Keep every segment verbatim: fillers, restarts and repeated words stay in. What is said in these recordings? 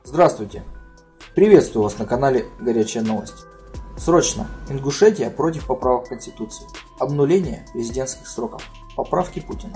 Здравствуйте! Приветствую вас на канале Горячая новость. Срочно! Ингушетия против поправок в Конституцию. Обнуление президентских сроков. Поправки Путина.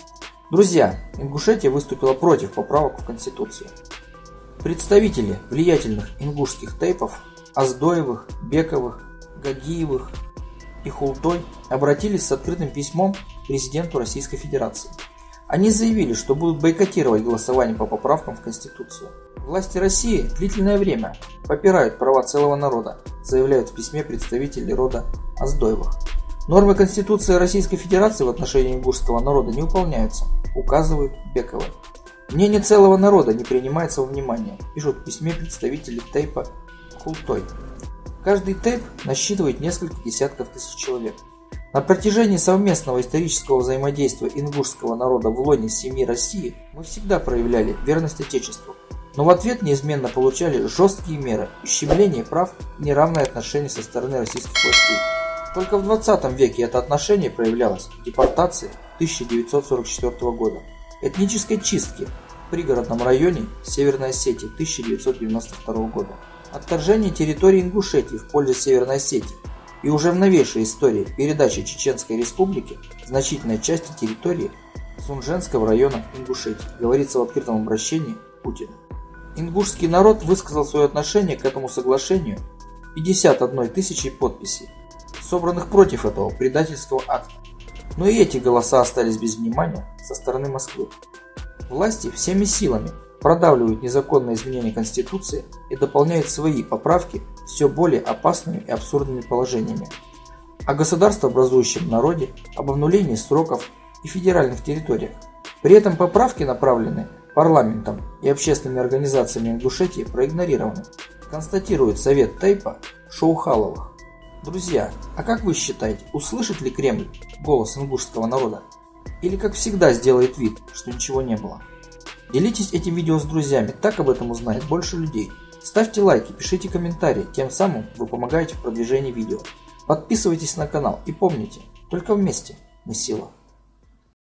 Друзья, Ингушетия выступила против поправок в Конституцию. Представители влиятельных ингушских тейпов Оздоевых, Бековых, Гагиевых и Хултой обратились с открытым письмом к президенту Российской Федерации. Они заявили, что будут бойкотировать голосование по поправкам в Конституцию. Власти России длительное время попирают права целого народа, заявляют в письме представители рода Оздоевых. Нормы Конституции Российской Федерации в отношении ингушского народа не выполняются, указывают Бековы. Мнение целого народа не принимается во внимание, пишут в письме представители тейпа Хултой. Каждый тейп насчитывает несколько десятков тысяч человек. На протяжении совместного исторического взаимодействия ингушского народа в лоне семьи России мы всегда проявляли верность Отечеству, но в ответ неизменно получали жесткие меры, ущемление прав и неравное отношение со стороны российских властей. Только в двадцатом веке это отношение проявлялось в депортации тысяча девятьсот сорок четвёртого года, этнической чистке в пригородном районе Северной Осетии тысяча девятьсот девяносто второго года, отторжении территории Ингушетии в пользу Северной Осетии и уже в новейшей истории передачи Чеченской Республики значительной части территории Сунженского района Ингушетии, говорится в открытом обращении Путина. Ингушский народ высказал свое отношение к этому соглашению пятьдесят одной тысячей подписей, собранных против этого предательского акта. Но и эти голоса остались без внимания со стороны Москвы. Власти всеми силами продавливают незаконные изменения Конституции и дополняют свои поправки все более опасными и абсурдными положениями о государствообразующем народе, об обнулении сроков и федеральных территориях. При этом поправки направлены парламентом и общественными организациями Ингушетии проигнорированы, констатирует совет тейпа Шоухаловых. Друзья, а как вы считаете, услышит ли Кремль голос ингушского народа? Или, как всегда, сделает вид, что ничего не было? Делитесь этим видео с друзьями, так об этом узнает больше людей. Ставьте лайки, пишите комментарии, тем самым вы помогаете в продвижении видео. Подписывайтесь на канал и помните, только вместе мы сила.